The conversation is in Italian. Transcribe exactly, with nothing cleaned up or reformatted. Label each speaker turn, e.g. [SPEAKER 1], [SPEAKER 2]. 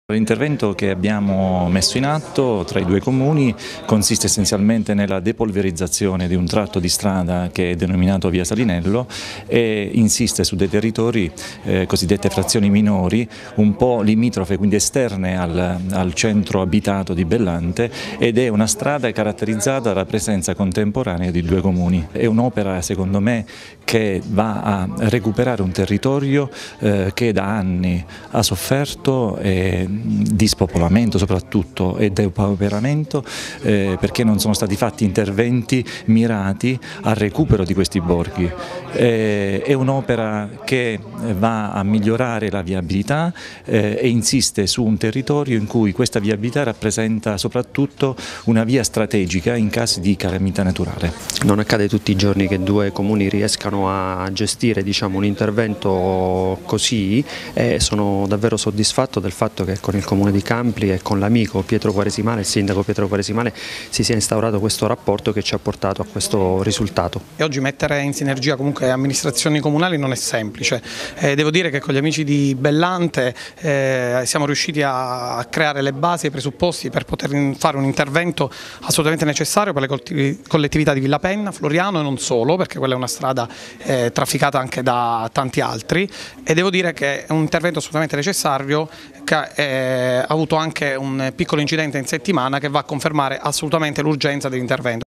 [SPEAKER 1] L'intervento che abbiamo messo in atto tra i due comuni consiste essenzialmente nella depolverizzazione di un tratto di strada che è denominato Via Salinello e insiste su dei territori eh, cosiddette frazioni minori, un po' limitrofe, quindi esterne al, al centro abitato di Bellante, ed è una strada caratterizzata dalla presenza contemporanea di due comuni. È un'opera, secondo me, che va a recuperare un territorio eh, che da anni ha sofferto e di spopolamento soprattutto e depauperamento eh, perché non sono stati fatti interventi mirati al recupero di questi borghi. Eh, è un'opera che va a migliorare la viabilità eh, e insiste su un territorio in cui questa viabilità rappresenta soprattutto una via strategica in caso di calamità naturale.
[SPEAKER 2] Non accade tutti i giorni che due comuni riescano a gestire, diciamo, un intervento così, e sono davvero soddisfatto del fatto che con il comune di Campli e con l'amico Pietro Quaresimale, il sindaco Pietro Quaresimale, si sia instaurato questo rapporto che ci ha portato a questo risultato.
[SPEAKER 3] E oggi mettere in sinergia comunque amministrazioni comunali non è semplice. Eh, devo dire che con gli amici di Bellante eh, siamo riusciti a, a creare le basi e i presupposti per poter fare un intervento assolutamente necessario per le collettività di Villapenna, Floriano e non solo, perché quella è una strada eh, trafficata anche da tanti altri, e devo dire che è un intervento assolutamente necessario che eh, ha avuto anche un piccolo incidente in settimana che va a confermare assolutamente l'urgenza dell'intervento.